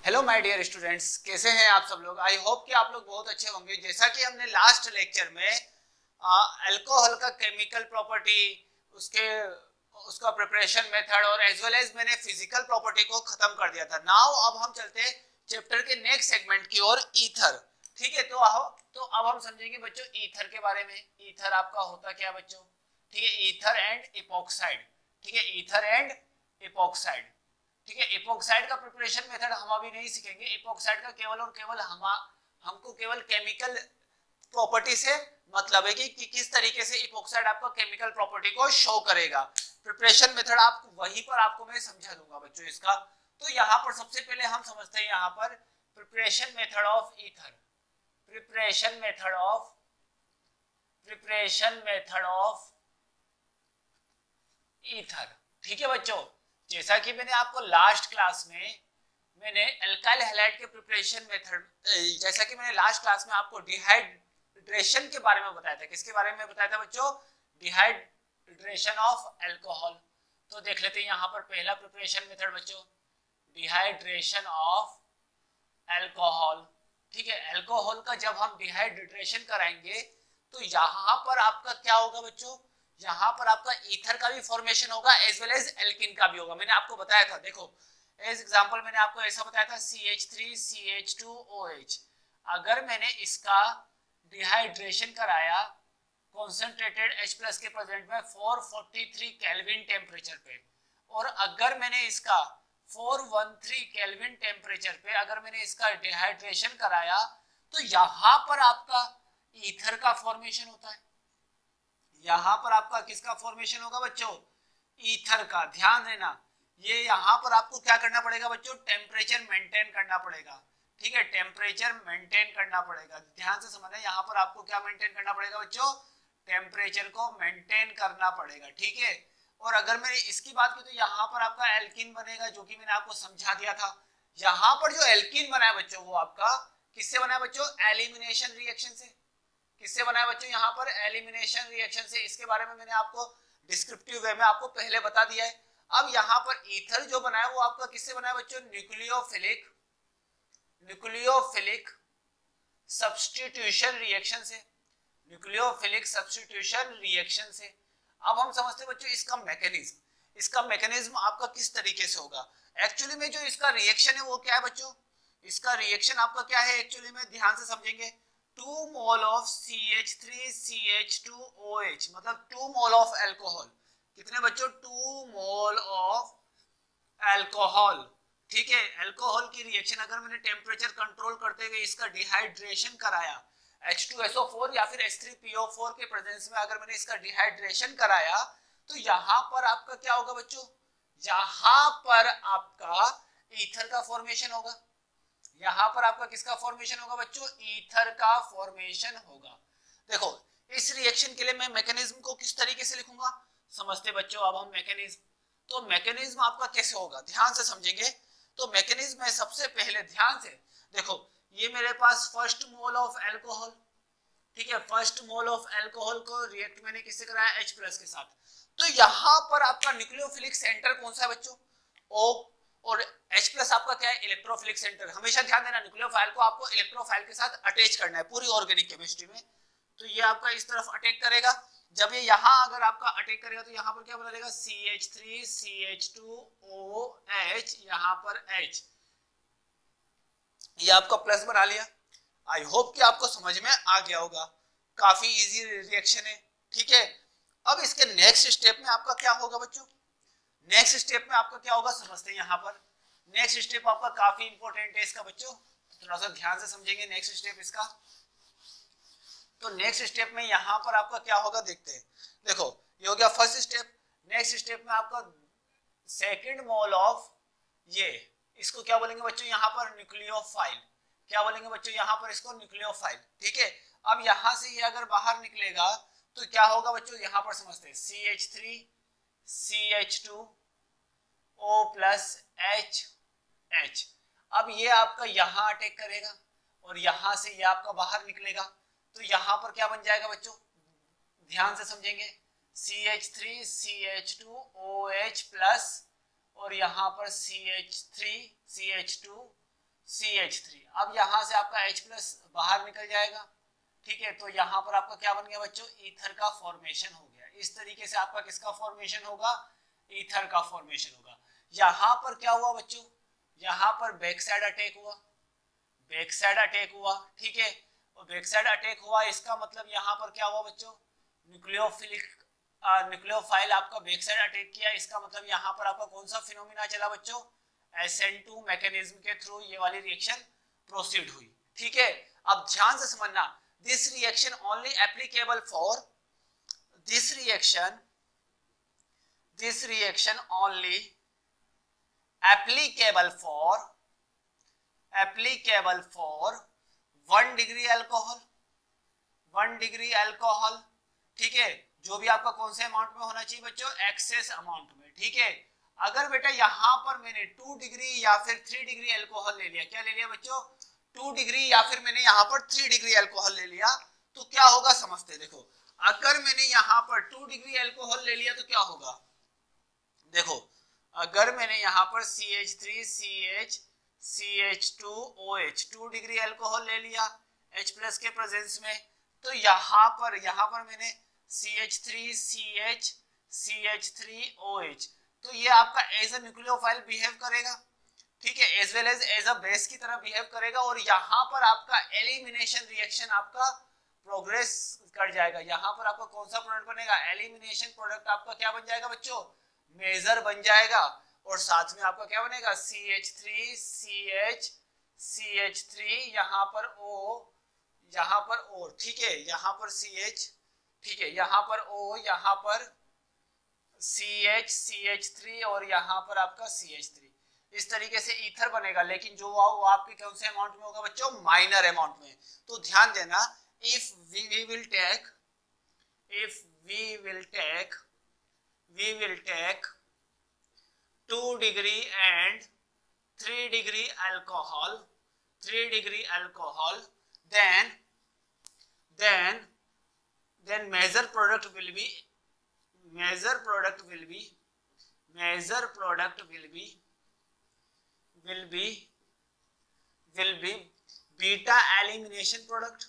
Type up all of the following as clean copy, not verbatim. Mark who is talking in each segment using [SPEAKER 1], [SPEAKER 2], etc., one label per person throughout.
[SPEAKER 1] Hello my dear students, कैसे हैं आप सब लोग। आई होप कि आप लोग बहुत अच्छे होंगे। जैसा कि हमने लास्ट लेक्चर में अल्कोहल का केमिकल प्रॉपर्टी, उसका प्रिपरेशन मेथड और एज वेल एज मैंने फिजिकल प्रॉपर्टी को खत्म कर दिया था। नाउ अब हम चलते हैं चैप्टर के नेक्स्ट सेगमेंट की ओर, ईथर। ठीक है, तो अब हम समझेंगे बच्चों ईथर के बारे में। ईथर आपका होता क्या बच्चों? ठीक है, ईथर एंड इपॉक्साइड। ठीक है, ईथर एंड इपॉक्साइड। ठीक है, इपॉक्साइड का प्रिपरेशन मेथड हम अभी नहीं सीखेंगे। इपॉक्साइड का केवल और केवल हमको केवल केमिकल प्रॉपर्टी से मतलब है कि किस तरीके से इपॉक्साइड आपका केमिकल प्रॉपर्टी को शो करेगा। प्रिपरेशन मेथड आपको वहीं पर आपको मैं समझा दूंगा बच्चों इसका। तो यहाँ पर सबसे पहले हम समझते हैं यहाँ पर preparation method of ether. Preparation method of ether. ठीक है बच्चों, जैसा कि मैंने आपको लास्ट क्लास में मैंने अल्काइल हैलाइड के प्रिपरेशन मेथड, जैसा कि मैंने लास्ट क्लास में आपको डिहाइड्रेशन के बारे में बताया था। किसके बारे में बताया था बच्चों? Dehydration of alcohol. तो देख लेते हैं यहाँ पर पहला प्रिपरेशन मेथड बच्चों, डिहाइड्रेशन ऑफ अल्कोहल। ठीक है, अल्कोहल का जब हम डिहाइड्रेशन कराएंगे तो यहाँ पर आपका क्या होगा बच्चों? यहाँ पर आपका ईथर का भी फॉर्मेशन होगा एज वेल एज एल्किन का भी होगा। मैंने आपको बताया था, देखो एज एग्जांपल मैंने आपको ऐसा बताया था CH3CH2OH। अगर मैंने इसका डिहाइड्रेशन कराया कॉन्सेंट्रेटेड H+ के प्रेजेंट में 443 केल्विन टेम्परेचर पे, और अगर मैंने इसका 413 केल्विन टेम्परेचर पे अगर मैंने इसका डिहाइड्रेशन कराया तो यहाँ पर आपका ईथर का फॉर्मेशन होता है। यहाँ पर आपका किसका फॉर्मेशन होगा बच्चों? ईथर का। ध्यान देना, ये यहाँ पर आपको क्या करना पड़ेगा बच्चों? टेम्परेचर मेंटेन करना पड़ेगा। ठीक है, टेम्परेचर मेंटेन करना पड़ेगा। ध्यान से समझना, यहाँ पर आपको क्या मेंटेन करना पड़ेगा बच्चों? टेम्परेचर को मेंटेन करना पड़ेगा। ठीक है, और अगर मैंने इसकी बात की तो यहाँ पर आपका एल्किन बनेगा, जो कि मैंने आपको समझा दिया था। यहाँ पर जो एल्किन बना है बच्चों, वो आपका किससे बना है बच्चों? एलिमिनेशन रिएक्शन से। किससे बना है बच्चों? यहाँ पर एलिमिनेशन रिएक्शन से। इसके बारे में मैंने आपको डिस्क्रिप्टिव वे में आपको पहले बता दिया है। अब यहाँ पर ईथर जो बना है वो आपका किससे बना है बच्चों? न्यूक्लियोफिलिक सब्स्टिट्यूशन रिएक्शन से। न्यूक्लियोफिलिक सब्स्टिट्यूशन रिएक्शन से। अब हम समझते हैं बच्चों इसका मैकेनिज्म। इसका मैकेनिज्म आपका किस तरीके से होगा? एक्चुअली में जो इसका रिएक्शन है वो क्या है बच्चों? इसका रिएक्शन आपका क्या है एक्चुअली में? ध्यान से समझेंगे। 2 मोल ऑफ CH3CH2OH, मतलब 2 मोल ऑफ अल्कोहल। कितने बच्चों? 2 मोल ऑफ अल्कोहल। ठीक है, अल्कोहल की रिएक्शन अगर मैंने टेम्परेचर कंट्रोल करते हुए इसका डिहाइड्रेशन कराया, H2SO4 या फिर H3PO4 के प्रेजेंस में अगर मैंने इसका डिहाइड्रेशन कराया तो यहाँ पर आपका क्या होगा बच्चों? यहाँ पर आपका ईथर का फॉर्मेशन होगा। यहाँ पर आपका किसका फॉर्मेशन होगा बच्चों? ईथर का फॉर्मेशन होगा। देखो इस रिएक्शन के लिए मैं मैकेनिज्म को किस तरीके से लिखूंगा समझते बच्चों। अब हम मैकेनिज्म, तो मैकेनिज्म आपका कैसे होगा ध्यान से समझेंगे। तो मैकेनिज्म है सबसे पहले, ध्यान से देखो, ये मेरे पास फर्स्ट मोल ऑफ अल्कोहल। ठीक है, फर्स्ट मोल ऑफ अल्कोहल को रिएक्ट मैंने किससे कराया? H+ के साथ। तो यहाँ पर आपका न्यूक्लियोफिलिक सेंटर कौन सा है बच्चों? O, और H+ आपका क्या है? Electrophilic centre. हमेशा ध्यान देना, न्यूक्लियोफाइल को आपको इलेक्ट्रोफाइल के साथ अटैच करना है पूरी ऑर्गेनिक केमिस्ट्री में। तो ये आपका इस तरफ अटैक करेगा। जब ये यहाँ अगर आपका अटैक करेगा तो यहाँ पर क्या बनेगा? CH3CH2OH, यहाँ पर H, ये आपका प्लस बना लिया। आई होप कि आपको समझ में आ गया होगा, काफी इजी रिएक्शन है। ठीक है, अब इसके नेक्स्ट स्टेप में आपका क्या होगा बच्चों? नेक्स्ट स्टेप में आपका क्या होगा समझते हैं। यहाँ पर नेक्स्ट स्टेप आपका काफी इंपॉर्टेंट है इसका बच्चों, थोड़ा सा ध्यान से समझेंगे नेक्स्ट स्टेप इसका। तो नेक्स्ट स्टेप में यहाँ पर आपका क्या होगा देखते हैं। देखो ये हो गया फर्स्ट स्टेप। नेक्स्ट स्टेप में आपका सेकंड मोल ऑफ, ये इसको क्या बोलेंगे बच्चों? यहाँ पर न्यूक्लियोफाइल। क्या बोलेंगे बच्चों? यहाँ पर इसको न्यूक्लियोफाइल। ठीक है, अब यहाँ से ये अगर बाहर निकलेगा तो क्या होगा बच्चों? यहाँ पर समझते हैं CH3CH2O+H। अब ये आपका यहाँ अटैक करेगा और यहाँ से ये आपका बाहर निकलेगा तो यहाँ पर क्या बन जाएगा बच्चों? ध्यान से समझेंगे, CH3CH2OH+ और यहाँ पर CH3CH2 CH3। अब यहाँ से आपका H प्लस बाहर निकल जाएगा, ठीक है। तो यहाँ पर आपका क्या बन गया बच्चों, ईथर का फॉर्मेशन हो गया। इस तरीके से आपका किसका फॉर्मेशन होगा, ईथर का फॉर्मेशन होगा। यहाँ पर क्या हुआ बच्चों, यहाँ पर बैक साइड अटैक हुआ, बैक साइड अटैक हुआ, ठीक है। और बैक साइड अटैक हुआ, इसका मतलब यहाँ पर क्या हुआ बच्चों, न्यूक्लियोफाइल आपका बैक साइड अटैक किया। इसका मतलब यहाँ पर आपका कौन सा फिनोमिना चला बच्चों, SN2 मैकेनिज्म के थ्रू ये वाली रिएक्शन प्रोसीड हुई, ठीक है। अब ध्यान से समझना, this reaction only applicable for this reaction only applicable for 1 degree alcohol, 1 degree alcohol, ठीक है। जो भी आपका कौन से अमाउंट में होना चाहिए बच्चों, एक्सेस अमाउंट में, ठीक है। अगर बेटा यहाँ पर मैंने 2 डिग्री या फिर 3 डिग्री अल्कोहल ले लिया, क्या ले लिया बच्चों, 2 डिग्री या फिर मैंने यहाँ पर 3 डिग्री अल्कोहल ले लिया, तो क्या होगा समझते। देखो अगर मैंने यहाँ पर 2 डिग्री अल्कोहल ले लिया तो क्या होगा, देखो अगर मैंने यहाँ पर CH3CH CH2OH 2 डिग्री अल्कोहल ले लिया H प्लस के प्रेजेंस में, तो यहाँ पर मैंने CH3CH CH3OH, तो ये आपका एज अ न्यूक्लियोफाइल बिहेव करेगा, ठीक है, as well as a base की तरह बिहेव करेगा। और यहाँ पर आपका एलिमिनेशन रिएक्शन आपका प्रोग्रेस कर जाएगा। यहाँ पर आपका कौन सा प्रोडक्ट बनेगा, एलिमिनेशन प्रोडक्ट आपका क्या बन जाएगा बच्चों, मेजर बन जाएगा। और साथ में आपका क्या बनेगा, CH3CH CH3, यहाँ पर O, यहाँ पर O, ठीक है, यहाँ पर CH, ठीक है, यहाँ पर O, यहाँ पर CH CH3 और यहाँ पर आपका CH3। इस तरीके से ईथर बनेगा, लेकिन जो वो आपके कौन से अमाउंट में होगा बच्चों, माइनर अमाउंट में। तो ध्यान देना, if we will take 2 degree and 3 degree alcohol, then measure product will be beta elimination product,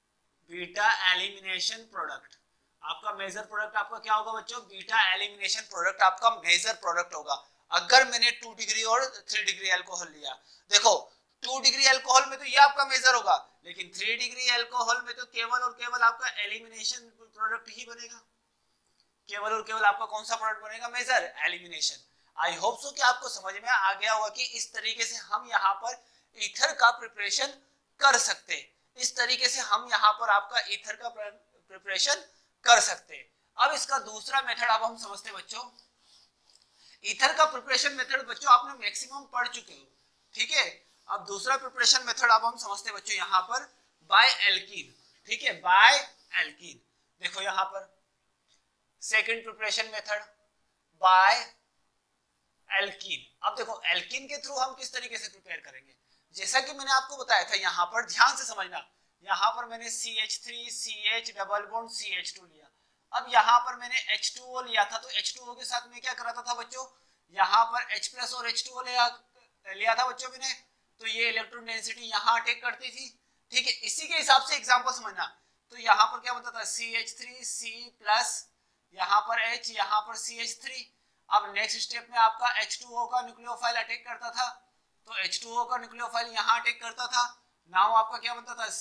[SPEAKER 1] आपका मेजर प्रोडक्ट आपका क्या होगा बच्चों, बीटा एलिमिनेशन प्रोडक्ट आपका मेजर प्रोडक्ट होगा। अगर मैंने 2 डिग्री और 3 डिग्री अल्कोहल लिया, देखो 2 डिग्री अल्कोहल में तो ये आपका मेजर होगा, लेकिन 3 डिग्री अल्कोहल में तो केवल और केवल आपका एलिमिनेशन प्रोडक्ट ही बनेगा, केवल और केवल आपका कौन सा प्रोडक्ट बनेगा, major elimination. I hope so कि आपको समझ में आ गया होगा कि इस तरीके से हम यहाँ पर ईथर का प्रिपरेशन कर सकते हैं, इस तरीके से हम यहाँ पर आपका ईथर का प्रिपरेशन कर सकते हैं। अब इसका दूसरा मेथड अब हम समझते हैं बच्चों। ईथर का प्रिपरेशन मेथड बच्चों आपने मैक्सिमम पढ़ चुके हो, ठीक है। अब दूसरा प्रिपरेशन मेथड अब हम समझते हैं बच्चों, यहाँ पर बाय एल्कीन, ठीक है, बाय एल्कीन। देखो यहाँ पर second preparation method by alkene. अब देखो एल्कीन के थ्रू हम किस तरीके से प्रिपेयर करेंगे, जैसा कि मैंने आपको बताया था, यहाँ पर ध्यान से समझना, यहाँ पर मैंने CH3CH डबल बॉन्ड CH2 लिया। अब यहाँ पर मैंने H2O लिया था, तो H2O के साथ में क्या कराता था बच्चों, यहाँ पर H प्लस और H2O लिया था बच्चों मैंने, तो ये इलेक्ट्रॉन डेंसिटी यहाँ अटैक करती थी, ठीक है। इसी के हिसाब से एग्जांपल समझना, तो यहाँ पर क्या होता था, CH3C प्लस यहाँ पर H, यहाँ पर CH3। अब नेक्स्ट स्टेप में आपका H2O का न्यूक्लियोफाइल अटैक करता था, तो H2O का न्यूक्लियोफाइल यहाँ अटैक करता था। नाउ आपका क्या बनता था,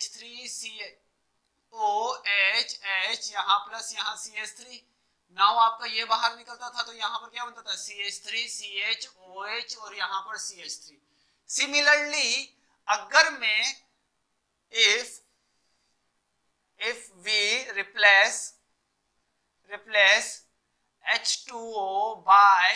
[SPEAKER 1] CH3COH, यहाँ प्लस यहाँ CH3। नाउ आपका ये बाहर निकलता था, तो यहाँ पर क्या बनता था, CH3CHOH और यहाँ पर CH3। सिमिलरली अगर मैं if we replace H2O by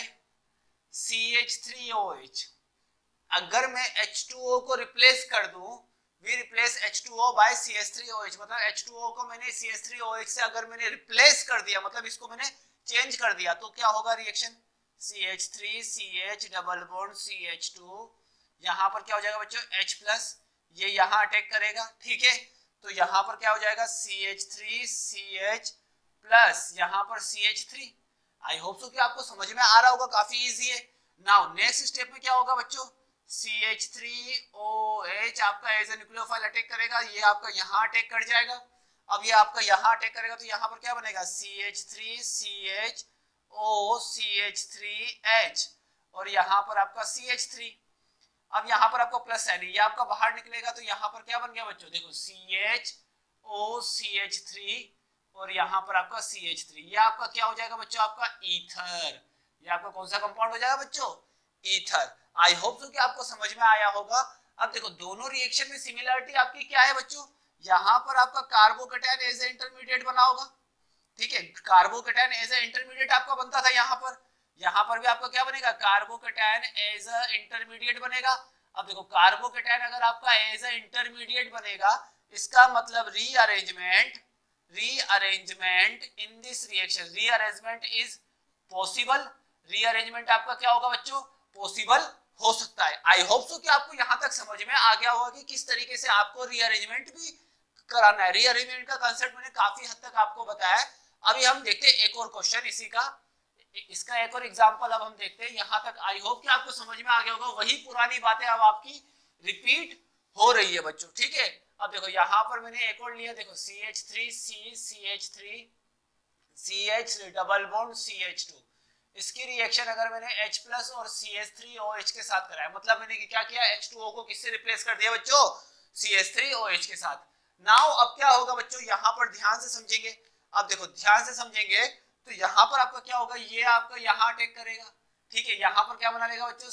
[SPEAKER 1] CH3OH, अगर मैं H2O को रिप्लेस कर दूं, we replace H2O by CH3OH, मतलब H2O को मैंने CH3OH से अगर मैंने रिप्लेस कर दिया, मतलब इसको मैंने चेंज कर दिया, तो क्या होगा reaction, CH3CH double bond CH2, यहाँ पर क्या हो जाएगा बच्चों, H प्लस, ये यहाँ अटैक करेगा, ठीक है। तो यहाँ पर क्या हो जाएगा, CH3CH प्लस यहाँ पर CH3। आई होप सो कि आपको समझ में आ रहा होगा, काफी इजी है। नाउ नेक्स्ट स्टेप में क्या होगा बच्चों, CH3OH आपका एज ए न्यूक्लियोफाइल अटैक करेगा, ये आपका यहाँ अटैक कर जाएगा। अब ये आपका यहाँ अटैक करेगा तो यहाँ पर क्या बनेगा CH3CHO CH3H और यहाँ पर आपका CH3। अब यहाँ पर आपका प्लस साइन है, ये आपका बाहर निकलेगा तो यहाँ पर क्या बन गया बच्चों, देखो CHOCH3 और यहाँ पर आपका CH3, ये आपका क्या हो जाएगा बच्चों, आपका ईथर। ये आपका कौन सा कंपाउंड हो जाएगा बच्चों, ईथर। आई होप सो कि आपको समझ में आया होगा। अब देखो दोनों रिएक्शन में सिमिलरिटी आपकी क्या है बच्चों, यहाँ पर आपका कार्बोकेटायन एज ए इंटरमीडिएट बना होगा, ठीक है, कार्बोकेटायन एज ए इंटरमीडिएट आपका बनता था यहाँ पर भी आपका क्या बनेगा, कार्बोकेटायन एज अ इंटरमीडिएट बनेगा। अब देखो कार्बोकेटायन अगर आपका एज अ इंटरमीडिएट बनेगा, इसका मतलब rearrangement in this reaction, rearrangement is possible. Rearrangement आपका क्या होगा बच्चों, पॉसिबल हो सकता है। आई होप सो कि आपको यहां तक समझ में आ गया होगा कि किस तरीके से आपको रीअरेंजमेंट भी कराना है। रीअरेंजमेंट का कांसेप्ट मैंने काफी हद तक आपको बताया है। अभी हम देखते हैं एक और क्वेश्चन इसी का, इसका एक और एग्जांपल अब हम देखते हैं। यहां तक आई होप कि आपको समझ में आ गया होगा, वही पुरानी बातें अब आपकी रिपीट हो रही है बच्चों, ठीक है। अब देखो यहां पर मैंने एक और लिया, देखो CH3CH3 डबल बॉन्ड CH2, इसकी रिएक्शन अगर मैंने H प्लस और CH3OH के साथ कराया, मतलब मैंने क्या किया, H2O को किससे रिप्लेस कर दिया बच्चों, CH3OH के साथ। नाउ अब क्या होगा बच्चों, यहाँ पर ध्यान से समझेंगे। अब देखो ध्यान से समझेंगे तो यहाँ पर आपका क्या होगा, ये आपका यहाँ अटैक करेगा, ठीक है। यहाँ पर क्या बना लेगा बच्चों,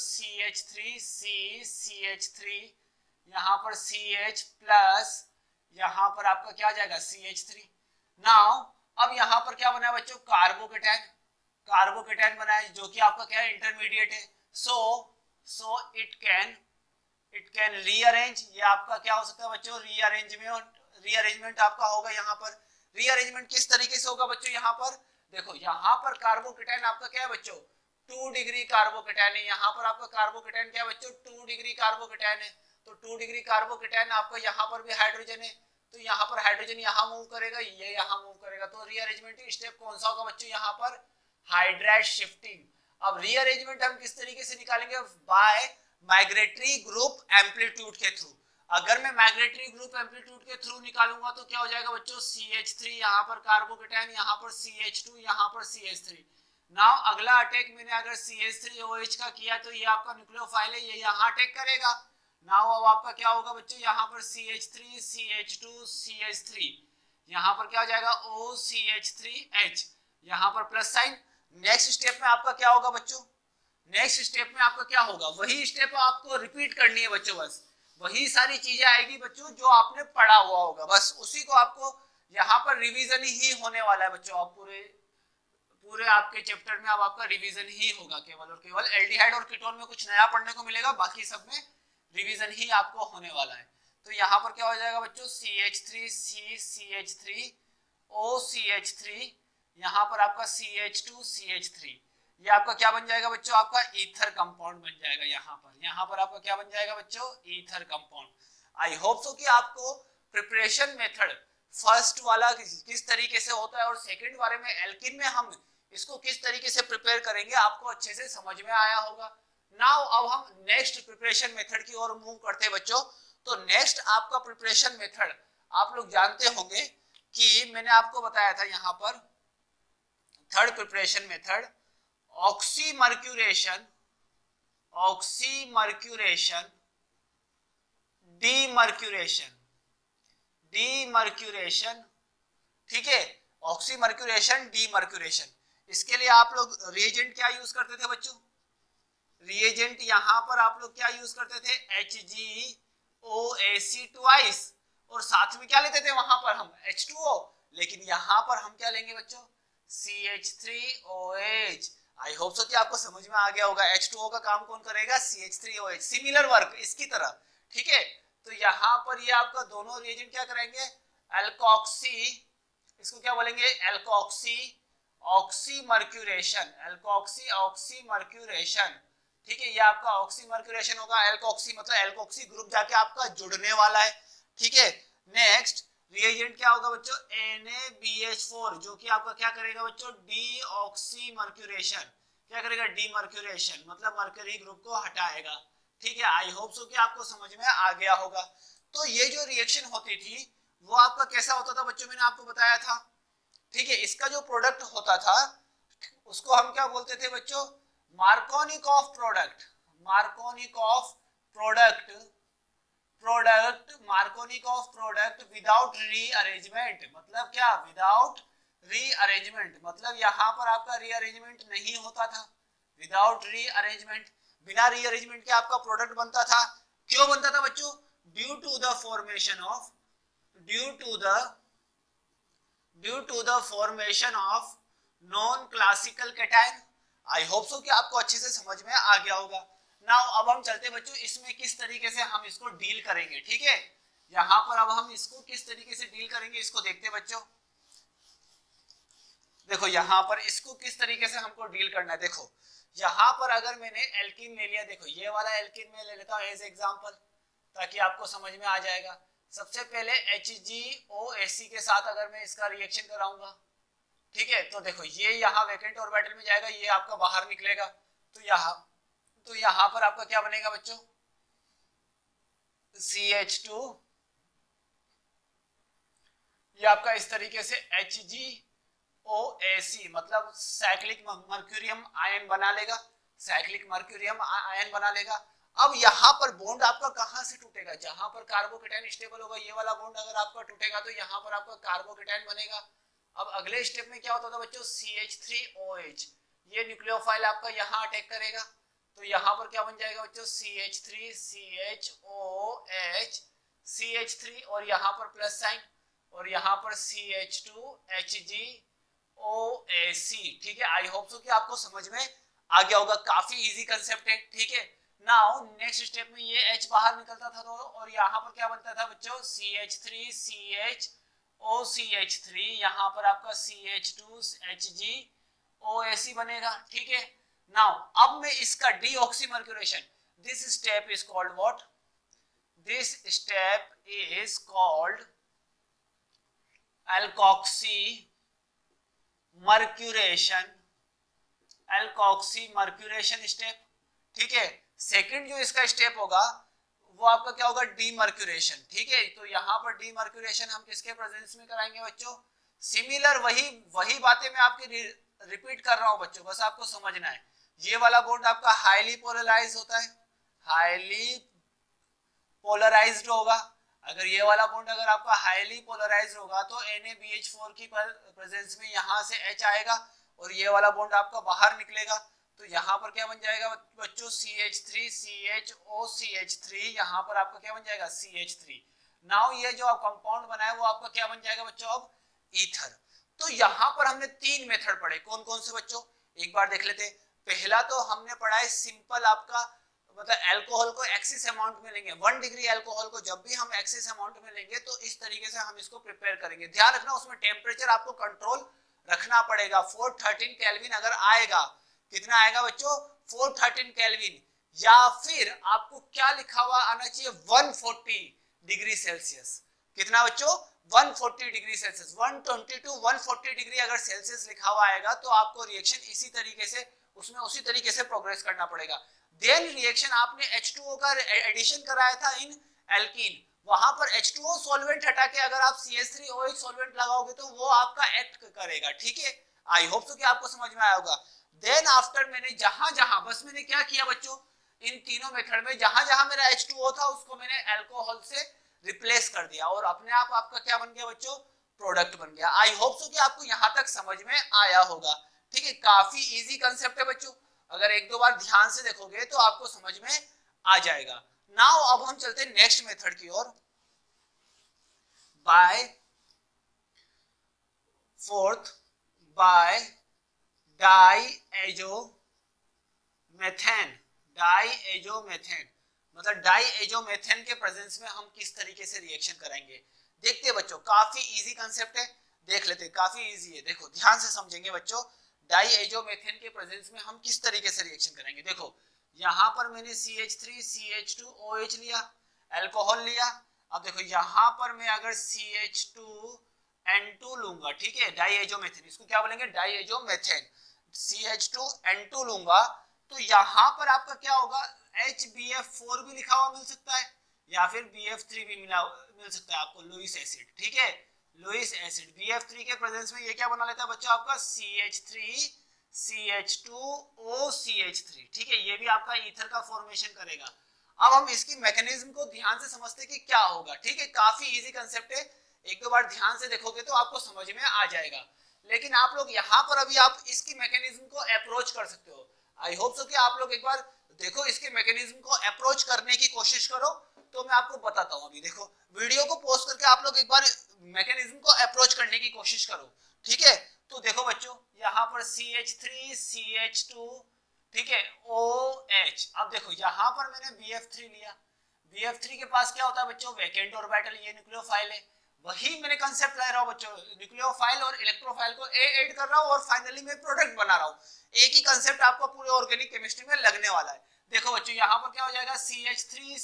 [SPEAKER 1] CH3CH3, यहाँ पर CH प्लस, यहाँ पर आपका क्या जाएगा CH3। नाउ अब यहाँ पर क्या बना बच्चों, कार्बोकेटायन बना है, जो कि आपका क्या है, इंटरमीडिएट है। सो इट कैन रीअरेंज, ये आपका क्या हो सकता है बच्चों, रीअरेंजमेंट आपका होगा। यहाँ पर रीअरेंजमेंट किस तरीके से होगा बच्चों, यहाँ पर देखो, यहाँ पर कार्बोकेटायन आपका क्या है बच्चों, 2 डिग्री कार्बोकेटायन है। यहाँ पर आपका कार्बोकेटायन क्या है बच्चों, 2 डिग्री कार्बोकेटायन है। तो 2 डिग्री कार्बोकेटायन आपका यहाँ पर भी हाइड्रोजन है, तो यहाँ पर हाइड्रोजन यहाँ मूव करेगा, ये यहाँ मूव करेगा। तो रीअरेंजमेंट स्टेप कौन सा होगा बच्चों, यहाँ पर हाइड्राइड शिफ्टिंग। अब रीअरेंजमेंट हम किस तरीके से निकालेंगे, बाय माइग्रेटरी ग्रुप एम्पलीट्यूड के थ्रू। अगर मैं माइग्रेटरी ग्रुप एम्पलीट्यूड के थ्रू निकालूंगा तो क्या हो जाएगा बच्चों, CH3 यहाँ पर कार्बोकेटायन, यहाँ पर CH2, यहाँ पर CH3। नाउ अगला अटैक मैंने अगर CH3OH का किया तो ये आपका न्यूक्लियोफाइल है, ये यहाँ अटैक करेगा। नाउ अब आपका क्या होगा बच्चों, यहाँ पर CH3 CH2 CH3, यहाँ पर क्या हो जाएगा OCH3H, यहाँ पर प्लस साइन। नेक्स्ट स्टेप में आपका क्या होगा बच्चों, नेक्स्ट स्टेप में आपका क्या होगा, वही स्टेप आपको रिपीट करनी है बच्चों, बस वही सारी चीजें आएगी बच्चों जो आपने पढ़ा हुआ होगा, बस उसी को आपको यहाँ पर रिवीजन ही होने वाला है बच्चों। आप पूरे आपके चैप्टर में अब आपका रिवीजन ही होगा, केवल और केवल एल्डिहाइड और कीटोन में कुछ नया पढ़ने को मिलेगा, बाकी सब में रिवीजन ही आपको होने वाला है। तो यहाँ पर क्या हो जाएगा बच्चों, CH3CCH3OCH3, यहाँ पर आपका CH2CH3, ये आपका क्या बन जाएगा बच्चों, आपका ईथर कंपाउंड बन जाएगा। यहाँ पर आपका क्या बन जाएगा बच्चों, ether compound. I hope so कि आपको प्रिपरेशन मेथड फर्स्ट वाला किस तरीके से होता है और सेकंड वाले में एल्किन में हम इसको किस तरीके से प्रिपेयर करेंगे आपको अच्छे से समझ में आया होगा। नाउ अब हम नेक्स्ट प्रिपरेशन मेथड की ओर मूव करते हैं बच्चों। तो नेक्स्ट आपका प्रिपरेशन मेथड आप लोग जानते होंगे कि मैंने आपको बताया था यहाँ पर third preparation method oxymercuration, demercuration, ठीक है, ऑक्सीमर्क्यूरेशन डीमर्क्यूरेशन। इसके लिए आप लोग रिएजेंट क्या यूज करते थे बच्चों, रिएजेंट यहाँ पर आप लोग क्या यूज करते थे, HgOAc ट्वाइस, और साथ में क्या लेते थे वहां पर हम H2O, लेकिन यहाँ पर हम क्या लेंगे बच्चों, CH3OH। आई होप सो कि आपको समझ में आ गया होगा, H2O का काम कौन करेगा, CH3OH, सिमिलर वर्क इसकी तरह, ठीक है। तो यहाँ पर ये आपका दोनों रिएजेंट क्या करेंगे, एल्कोक्सी, इसको क्या बोलेंगे, ऑक्सीमर्क्यूरेशन, ठीक है, ये आपका ऑक्सीमर्क्यूरेशन होगा। एल्कोक्सी मतलब एल्कोक्सी ग्रुप जाके आपका जुड़ने वाला है, ठीक है। नेक्स्ट रिएजेंट क्या होगा बच्चों, NaBH4, जो कि आपका क्या करेगा बच्चों, डीऑक्सीमर्क्यूरेशन, क्या करेगा, डीमर्क्यूरेशन मतलब मर्करी ग्रुप को हटाएगा, ठीक है, आई होप सो कि आपको समझ में आ गया होगा। तो ये जो रिएक्शन होती थी वो आपका कैसा होता था बच्चों, मैंने आपको बताया था। ठीक है, इसका जो प्रोडक्ट होता था उसको हम क्या बोलते थे बच्चों, Markovnikov product. Markovnikov product, Markovnikov product without rearrangement. मतलब क्या, विदाउट रीअरेंजमेंट, मतलब यहाँ पर आपका रीअरेंजमेंट नहीं होता था। विदाउट रीअरेंजमेंट, बिना रीअरेंजमेंट के आपका प्रोडक्ट बनता था। क्यों बनता था बच्चों, due to the formation of non classical cation. I hope so कि आपको अच्छे से समझ में आ गया होगा। नाउ अब हम चलते बच्चों इसमें किस तरीके से हम इसको डील करेंगे। ठीक है, यहाँ पर अब हम इसको किस तरीके से डील करेंगे इसको देखते बच्चों। देखो यहाँ पर इसको किस तरीके से हमको डील करना है। देखो यहाँ पर अगर मैंने एल्कीन ले लिया, देखो ये वाला एल्कीन में ले लेता हूँ एज एग्जांपल, ताकि आपको समझ में आ जाएगा। सबसे पहले HgOAc के साथ अगर मैं इसका रिएक्शन कराऊंगा, ठीक है, तो देखो ये यहाँ वैकेंट ऑर्बिटल में जाएगा, ये आपका बाहर निकलेगा। तो यहाँ पर आपका क्या बनेगा बच्चों, CH2, ये आपका इस तरीके से HgOAc मतलब साइक्लिक मर्क्यूरियम आयन बना लेगा, साइक्लिक मर्क्यूरियम आयन बना लेगा। अब यहाँ पर बॉन्ड आपका कहां से टूटेगा, जहां पर कार्बोकेटायन स्टेबल होगा, ये वाला बॉन्ड अगर आपका टूटेगा तो यहाँ पर आपका कार्बोकेटायन बनेगा। अब अगले स्टेप में क्या होता था बच्चों, CH3OH, ये न्यूक्लियोफाइल आपका यहाँ अटैक करेगा, तो यहाँ पर क्या बन जाएगा बच्चों, CH3CHOH, CH3 और यहाँ पर प्लस साइन, और यहाँ पर CH2HgOAc। ठीक है, आई होप सो कि आपको समझ में आ गया होगा, काफी इजी कंसेप्ट है। ठीक है, नाउ नेक्स्ट स्टेप में ये H बाहर निकलता था तो, और यहाँ पर क्या बनता था बच्चों, CH3CHOCH3, यहाँ पर आपका CH2HgOAc बनेगा। ठीक है, नाउ अब मैं इसका deoxymercuration, this step is called what, this step is called alkoxymercuration step. ठीक है, सेकंड जो इसका स्टेप होगा वो आपका क्या होगा, डीमर्क्यूरेशन। ठीक है, तो यहाँ पर डीमर्क्यूरेशन हम किसके प्रेजेंस में कराएंगे बच्चों, सिमिलर वही बातें मैं आपकी रिपीट कर रहा हूं बच्चों, बस आपको समझना है। ये वाला बॉन्ड आपका हाईली पोलराइज होता है, हाईली पोलराइज्ड होगा। अगर ये वाला बॉन्ड अगर आपका हाईली पोलराइज्ड होगा तो NaBH4 की प्रेजेंस में यहाँ से H आएगा और ये वाला बॉन्ड आपका बाहर निकलेगा, तो यहाँ पर क्या बन जाएगा बच्चों, CH3CHOCH3, यहाँ पर आपका क्या बन जाएगा, CH3। नाउ ये जो आप कंपाउंड बनाए वो आपका क्या बन जाएगा बच्चों, अब ईथर। तो यहाँ पर हमने तीन मेथड पढ़े, कौन कौन से बच्चों, एक बार देख लेते। पहला तो हमने पढ़ा है सिंपल आपका, मतलब अल्कोहल को एक्सेस अमाउंट में लेंगे, 1 डिग्री अल्कोहल को जब भी हम एक्सेस अमाउंट में लेंगे तो इस तरीके से हम इसको प्रिपेयर करेंगे। ध्यान रखना उसमें टेम्परेचर आपको कंट्रोल रखना पड़ेगा। 413 केल्विन अगर आएगा, कितना आएगा बच्चों, 413 केल्विन, या फिर आपको क्या लिखा हुआ आना चाहिए, 140 डिग्री सेल्सियस। कितना बच्चों, 140 डिग्री सेल्सियस, 120 टू 140 डिग्री अगर सेल्सियस लिखा हुआ आएगा तो आपको रिएक्शन इसी तरीके से, उसमें उसी तरीके से प्रोग्रेस करना पड़ेगा। देन रिएक्शन आपने H2O का एडिशन कराया था इन एल्कीन, वहां पर H2O सॉल्वेंट हटा के अगर आप CH3OH सॉल्वेंट लगाओगे तो वो आपका एक्ट करेगा। ठीक है, आई होप सो कि आपको समझ में आया होगा। देन आफ्टर मैंने जहां बस मैंने क्या किया बच्चों, इन तीनों मेथड में जहां मेरा H2O था उसको मैंने अल्कोहल से रिप्लेस कर दिया और अपने आप आपका क्या बन गया बच्चों, प्रोडक्ट बन गया। आई होप सो कि आपको यहां तक समझ में आया होगा। ठीक है, काफी इजी कंसेप्ट है बच्चों, अगर एक दो बार ध्यान से देखोगे तो आपको समझ में आ जाएगा। नाउ अब हम चलते हैं नेक्स्ट मेथड की ओर। बाय डाईएजोमेथेन, मतलब डाईएजोमेथेन के प्रेजेंस में हम किस तरीके से रिएक्शन कराएंगे, देखते हैं बच्चों। काफी इजी कंसेप्ट है, देख लेते हैं, काफी इजी है। देखो ध्यान से समझेंगे बच्चों, डाईएजोमेथेन के प्रेजेंस में हम किस तरीके से रिएक्शन करेंगे। देखो यहाँ पर मैंने CH3CH2OH लिया, अल्कोहल लिया। अब देखो यहाँ पर मैं अगर CH2N2 लूंगा, ठीक है, डाईएजोमेथेन, इसको क्या बोलेंगे, डाईएजोमेथेन, CH2N2 लूंगा, तो यहाँ पर आपका क्या होगा, HBF4 भी लिखा हुआ मिल सकता है या फिर BF3 भी मिल सकता है आपको, लुईस एसिड। ठीक है, लुईस एसिड BF3 के प्रेजेंस में ये क्या बना लेता है बच्चों आपका CH3 CH2OCH3। ठीक है, ये भी आपका ईथर का फॉर्मेशन करेगा। अब हम इसकी मैकेनिज्म को ध्यान से समझते हैं कि क्या होगा। ठीक है, काफी इजी कंसेप्ट है, एक दो बार ध्यान से देखोगे तो आपको समझ में आ जाएगा। लेकिन आप लोग यहाँ पर अभी आप इसकी मैकेनिज्म को अप्रोच कर सकते हो। आई होप सो कि आप लोग एक बार देखो, इसके मैकेनिज्म को अप्रोच करने की कोशिश करो, तो मैं आपको बताता हूँ। अभी देखो, वीडियो को पॉज करके आप लोग एक बार मैकेनिज्म को अप्रोच करने की कोशिश करो। ठीक है, तो देखो बच्चों, यहाँ पर CH3 CH2, ठीक है, OH। अब देखो यहाँ पर मैंने BF3 लिया, BF3 के पास क्या होता है बच्चों, वैकेंट ऑर्बिटल, ये न्यूक्लियोफाइल है। वही मैंने कंसेप्ट ला रहा हूँ बच्चों, न्यूक्लियोफाइल और इलेक्ट्रोफाइल को ऐड कर रहा हूँ और फाइनली मैं प्रोडक्ट बना रहा हूँ। एक ही कंसेप्ट आपको पूरे ऑर्गेनिक केमिस्ट्री में लगने वाला है। देखो बच्चों, यहाँ पर क्या हो जाएगा, CH3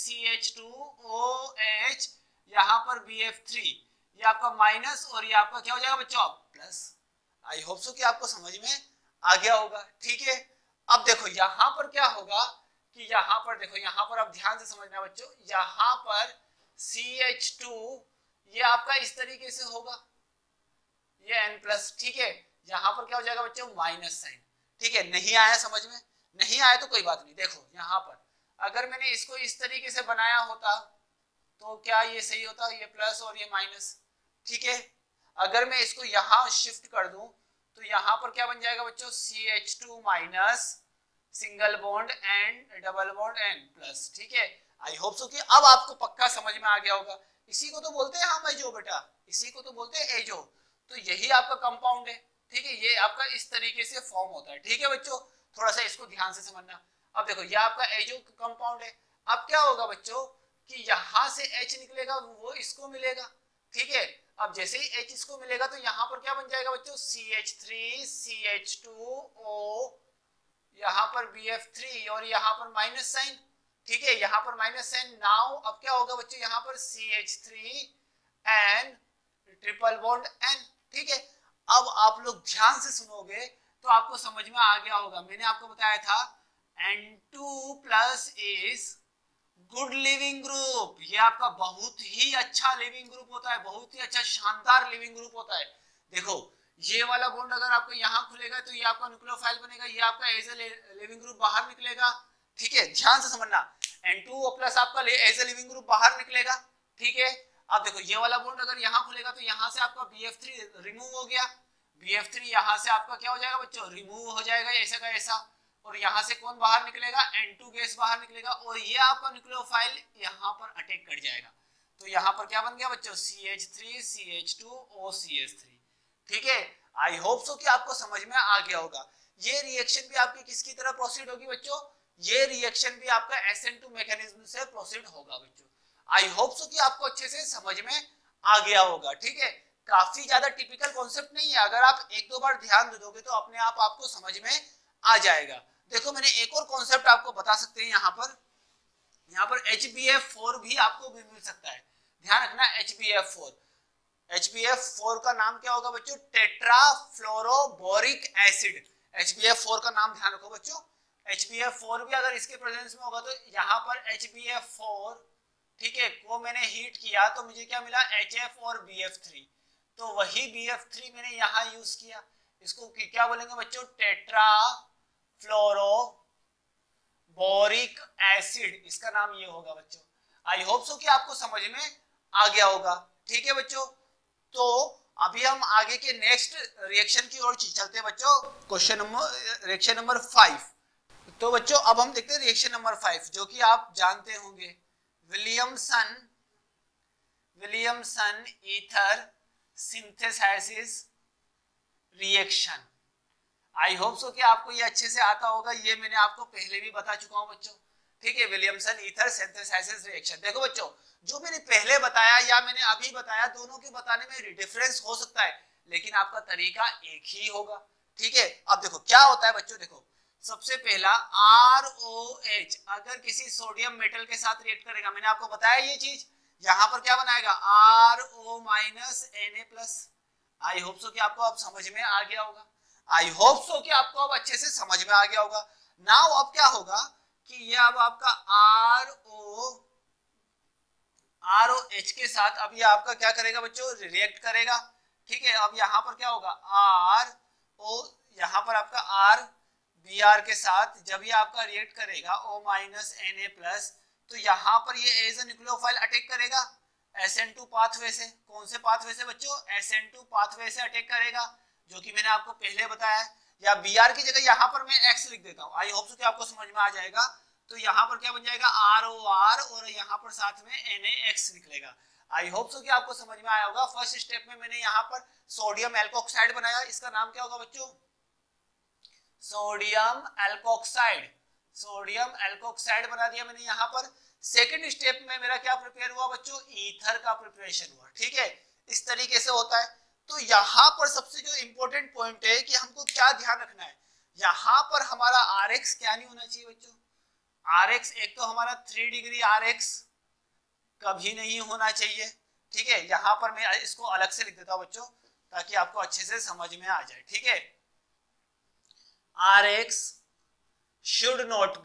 [SPEAKER 1] CH2OH, यहाँ पर BF3, ये आपका माइनस और ये आपका क्या हो जाएगा बच्चों, प्लस। आई होप सो कि आपको समझ में आ गया होगा। ठीक है, अब देखो यहाँ पर क्या होगा कि यहाँ पर देखो, यहाँ पर आप ध्यान से समझना बच्चों, यहाँ पर CH2 ये आपका इस तरीके से होगा, ये N+। ठीक है, यहाँ पर क्या हो जाएगा बच्चों, माइनस साइन। ठीक है, नहीं आया समझ में, नहीं आया तो कोई बात नहीं। देखो यहाँ पर अगर मैंने इसको इस तरीके से बनाया होता तो क्या ये सही होता, ये प्लस और ये माइनस। ठीक है, अगर मैं इसको यहाँ शिफ्ट कर दूं तो यहाँ पर क्या बन जाएगा बच्चों, CH2 minus single bond and double bond N+। ठीक है, आई होप सो कि अब आपको पक्का समझ में आ गया होगा। इसी को तो बोलते हैं हम एजो बेटा, इसी को तो बोलते हैं एजो। तो यही आपका कंपाउंड है। ठीक है, ये आपका इस तरीके से फॉर्म होता है। ठीक है बच्चों, थोड़ा सा इसको ध्यान से समझना। अब देखो, ये आपका एजो कंपाउंड है। अब क्या होगा बच्चों कि यहाँ से H निकलेगा, वो इसको मिलेगा। ठीक है, अब जैसे ही H इसको मिलेगा तो यहाँ पर क्या बन जाएगा बच्चों, CH3 CH2O, यहाँ पर BF3 और यहाँ पर माइनस साइन। ठीक है, यहाँ पर माइनस साइन। नाउ अब क्या होगा बच्चों, यहाँ पर CH3N ट्रिपल बॉन्ड N। ठीक है, अब आप लोग ध्यान से सुनोगे तो आपको समझ में आ गया होगा। मैंने आपको बताया था N2+ is good leaving group. ये आपका बहुत ही अच्छा लिविंग ग्रुप होता है, बहुत ही अच्छा शानदार लिविंग ग्रुप होता है। देखो, ये वाला बॉन्ड अगर आपको यहाँ खुलेगा तो ये आपका न्यूक्लियोफाइल बनेगा, ये आपका एज ए लिविंग ग्रुप बाहर निकलेगा। ठीक है, ध्यान से समझना, N2O+ आपका एज ए लिविंग ग्रुप बाहर निकलेगा। ठीक है, अब देखो, ये वाला बॉन्ड अगर यहाँ खुलेगा तो यहाँ से आपका BF3 रिमूव हो गया, BF3 यहाँ से आपका क्या हो जाएगा बच्चों, रिमूव हो जाएगा ऐसा का ऐसा। और यहाँ से कौन बाहर निकलेगा, N2 गैस बाहर निकलेगा और ये आपका न्यूक्लियोफाइल यहाँ पर अटैक कर जाएगा। तो यहाँ पर क्या बन गया बच्चों, CH3 CH2OCH3। ठीक है, आई होप सो कि आपको समझ में आ गया होगा। ये रिएक्शन भी आपकी किसकी तरह प्रोसीड होगी बच्चों, ये रिएक्शन भी आपका SN2 मैकेनिज्म से प्रोसीड होगा बच्चों। आई होप सो कि आपको अच्छे से समझ में आ गया होगा। ठीक है, काफी ज्यादा टिपिकल कॉन्सेप्ट नहीं है, अगर आप एक दो बार ध्यान दे दोगे तो अपने आप आपको समझ में आ जाएगा। देखो, मैंने एक और कॉन्सेप्ट आपको बता सकते हैं, यहाँ पर HBF4 भी आपको भी मिल सकता है। ध्यान रखना, HBF4 का नाम क्या होगा बच्चों, टेट्राफ्लोरोबोरिक एसिड। HBF4 का नाम ध्यान रखो बच्चों। HBF4 भी अगर इसके प्रेजेंस में होगा तो यहाँ पर HBF4, ठीक है, को मैंने हीट किया तो मुझे क्या मिला, HF और BF3। तो वही BF3 मैंने यहाँ यूज किया। इसको क्या बोलेंगे बच्चों, टेट्राफ्लोरोबोरिक एसिड, इसका नाम ये होगा बच्चों। आई होप सो कि आपको समझ में आ गया होगा। ठीक है बच्चों, तो अभी हम आगे के नेक्स्ट रिएक्शन की ओर चलते हैं बच्चों। Reaction number 5। तो बच्चों अब हम देखते हैं रिएक्शन नंबर 5, जो कि आप जानते होंगे, Williamson ether synthesis reaction. I hope so कि आपको ये अच्छे से आता होगा, ये मैंने आपको पहले भी बता चुका हूं बच्चों। ठीक है, विलियमसन ईथर सिंथेसिस रिएक्शन। देखो बच्चों, जो मैंने पहले बताया या मैंने अभी बताया, दोनों के बताने में डिफरेंस हो सकता है, लेकिन आपका तरीका एक ही होगा। ठीक है, अब देखो क्या होता है बच्चों। देखो, सबसे पहला ROH अगर किसी सोडियम मेटल के साथ रिएक्ट करेगा, मैंने आपको बताया ये चीज, यहाँ पर क्या बनाएगा, RO-Na+। आई होप सो कि आपको अब समझ में आ गया होगा। आई होप सो कि आपको अब अच्छे से समझ में आ गया होगा। नाउ अब क्या होगा कि ये अब आपका ROH के साथ अब ये आपका क्या करेगा बच्चों, रिएक्ट करेगा। ठीक है, अब यहाँ पर क्या होगा, RO, यहाँ पर आपका RBr के साथ जब ये आपका रिएक्ट करेगा O- Na+, तो यहाँ पर ये एज ए न्यूक्लियोफाइल अटैक करेगा SN2 पाथवे से। कौन से पाथवे से बच्चों, SN2 पाथवे से अटैक करेगा, जो कि मैंने आपको पहले बताया है। या Br की जगह यहाँ पर मैं X लिख देता हूँ, आई होप सो कि आपको समझ में आ जाएगा। तो यहाँ पर क्या बन जाएगा, ROR, और यहाँ पर साथ में NaX निकलेगा। आई होप सो कि आपको समझ में आया होगा। फर्स्ट स्टेप में मैंने यहाँ पर सोडियम एल्कोक्साइड बनाया, इसका नाम क्या होगा बच्चों, सोडियम एल्कोक्साइड। सोडियम एल्कोक्साइड बना दिया मैंने यहाँ पर। सेकंड स्टेप में मेरा क्या प्रिपेयर हुआ बच्चों, ईथर का प्रिपरेशन हुआ। ठीक है, इस तरीके से होता है। तो यहाँ पर सबसे जो इंपॉर्टेंट पॉइंट है कि हमको क्या ध्यान रखना है, यहाँ पर हमारा RX क्या नहीं होना चाहिए बच्चों, RX एक तो हमारा 3 डिग्री RX कभी नहीं होना चाहिए। ठीक है, यहाँ पर मैं इसको अलग से लिख देता हूँ बच्चों, ताकि आपको अच्छे से समझ में आ जाए। ठीक है, RX should not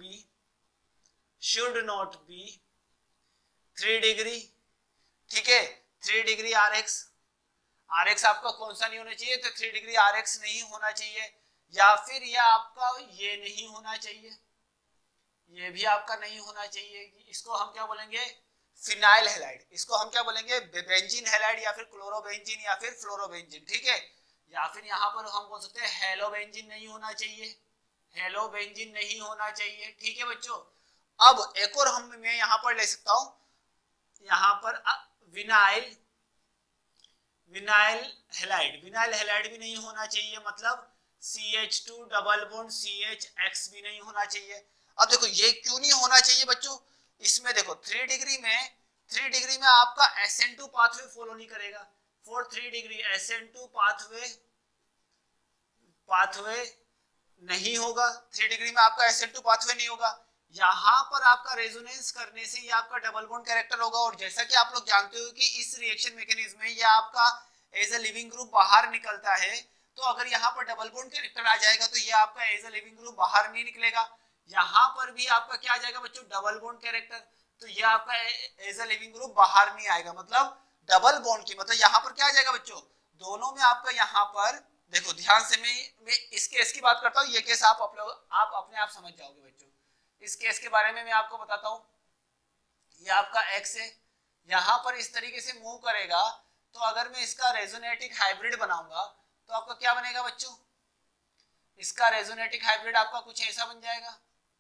[SPEAKER 1] be 3 degree. ठीक है, 3 डिग्री RX आपका कौन सा नहीं होना चाहिए, तो 3 डिग्री RX नहीं होना चाहिए। या फिर यह आपका ये नहीं होना चाहिए, ये भी आपका नहीं होना चाहिए। इसको हम क्या बोलेंगे, फिनाइल हैलाइड। इसको हम क्या बोलेंगे, बेंजीन हैलाइड, या फिर क्लोरोबेंजीन, या फिर फ्लोरोबेंजीन। ठीक है, या फिर यहाँ पर हम बोल सकते हैं हेलोबेंजीन नहीं होना चाहिए, हेलोबेंजीन नहीं होना चाहिए। ठीक है बच्चों, अब एक और मैं यहाँ पर ले सकता हूँ, यहाँ पर विनाइल हैलाइड भी नहीं होना चाहिए, मतलब CH2 डबल बॉन्ड CHX भी नहीं होना चाहिए। अब देखो ये क्यों नहीं होना चाहिए बच्चों, इसमें देखो 3 डिग्री में आपका SN2 पाथवे फॉलो नहीं करेगा। फॉर 3 डिग्री SN2 पाथवे नहीं होगा, 3 डिग्री में आपका SN2 पाथवे नहीं होगा। यहाँ पर आपका रेजोनेंस करने से ये आपका डबल बॉन्ड कैरेक्टर होगा। और जैसा कि आप लोग जानते हो कि इस रिएक्शन मैकेनिज्म में ये आपका एज अ लिविंग ग्रुप बाहर निकलता है, तो अगर यहाँ पर डबल बॉन्ड कैरेक्टर आ जाएगा तो ये आपका एज अ लिविंग ग्रुप बाहर नहीं निकलेगा। यहाँ पर भी आपका क्या आ जाएगा बच्चों, डबल बॉन्ड कैरेक्टर, तो ये आपका एज अ लिविंग ग्रुप बाहर नहीं आएगा। मतलब डबल बॉन्ड की मतलब यहाँ पर क्या आ जाएगा बच्चों, दोनों में आपका यहाँ पर देखो ध्यान से, मैं इस केस की बात करता हूँ, ये केस आप अपने आप समझ जाओगे बच्चों। इस केस के बारे में मैं आपको बताता हूँ, ये आपका X है, यहाँ पर इस तरीके से मूव करेगा, तो अगर मैं इसका रेजोनेटिक हाइब्रिड बनाऊंगा तो आपका क्या बनेगा बच्चों, इसका रेजोनेटिक हाइब्रिड आपका कुछ ऐसा बन जाएगा,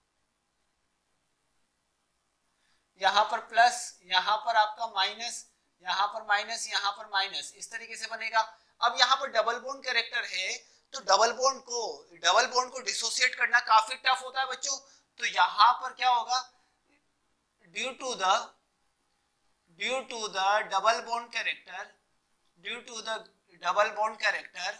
[SPEAKER 1] यहाँ पर प्लस, यहाँ पर आपका माइनस, यहाँ पर माइनस, यहाँ पर माइनस, इस तरीके से बनेगा। अब यहाँ पर डबल बॉन्ड कैरेक्टर है, तो डबल बॉन्ड को डिसोसिएट करना काफी टफ होता है बच्चों। तो यहाँ पर क्या होगा, due to the double bond character,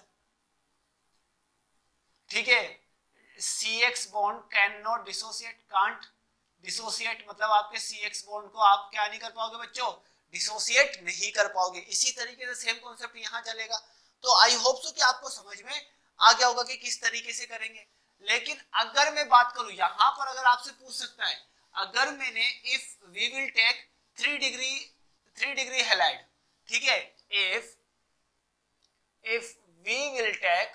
[SPEAKER 1] ठीक है, CX bond can not can't dissociate, मतलब आपके CX बॉन्ड को आप क्या नहीं कर पाओगे बच्चों, डिसोसिएट नहीं कर पाओगे। इसी तरीके से सेम कॉन्सेप्ट यहाँ चलेगा। तो आई होप सो कि आपको समझ में आ गया होगा कि किस तरीके से करेंगे। लेकिन अगर मैं बात करूं, यहाँ पर अगर आपसे पूछ सकता है, अगर मैंने if we will take 3 degree halide, ठीक है, if we will take